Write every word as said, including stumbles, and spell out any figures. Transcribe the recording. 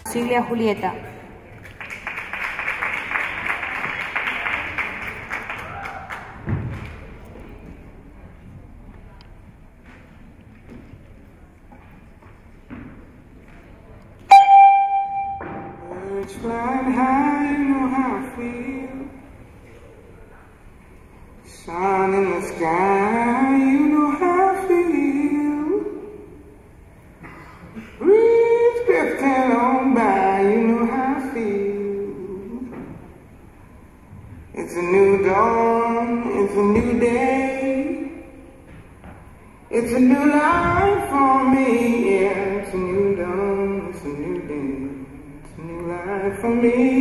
Silvia Julieta. Birds flying high, you know how I feel. Sun in the sky, you know how I feel. Breeze drifting on by, you know how I feel. It's a new dawn, it's a new day. It's a new life for me, yeah. It's a new dawn, it's a new day. It's a new life for me.